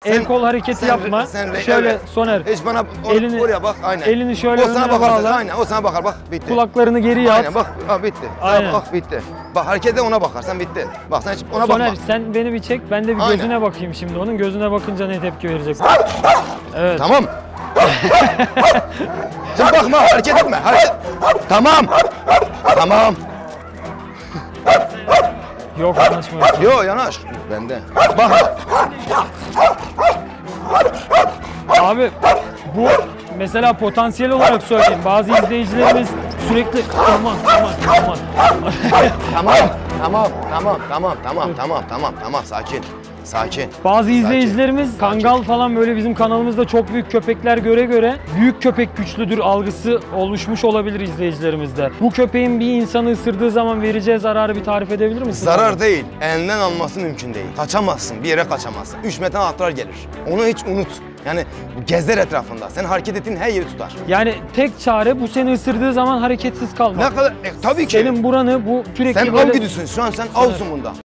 el kol hareketi yapma. Şöyle evet. Soner. Hiç bana oraya bak, aynen. Elini şöyle o sana önüne bakar, bağla. aynen. O sana bakar, bak bitti. Kulaklarını geriye at. Aynen bak, bitti. Aynen. Bak bitti. Bak harekete ona bakarsan bitti. Bak sen hiç ona bakma. Soner sen beni bir çek, ben de bir Aynen. gözüne bakayım şimdi. Onun gözüne bakınca ne tepki verecek? Evet. Tamam. Sen bakma, hareket etme. Tamam. Tamam. Yok anlaşmıyor. Yo yanaş. Bende. Bak. Abi bu mesela potansiyel olarak söyleyeyim. Bazı izleyicilerimiz sürekli aman. Tamam, sakin. Bazı izleyicilerimiz Kangal falan böyle bizim kanalımızda çok büyük köpekler göre büyük köpek güçlüdür algısı oluşmuş olabilir izleyicilerimizde. Bu köpeğin bir insanı ısırdığı zaman vereceği zararı bir tarif edebilir misin? Zarar değil, elinden alması mümkün değil. Kaçamazsın, bir yere kaçamazsın. 3 metre atlar gelir. Onu hiç unut. Yani gezer etrafında. Sen hareket ettiğin her yeri tutar. Yani tek çare bu seni ısırdığı zaman hareketsiz kalmak. Ne kadar? Tabii ki. Senin buranı bu sürekli Sen böyle... av güdüsün. Şu an sen avsın bunda.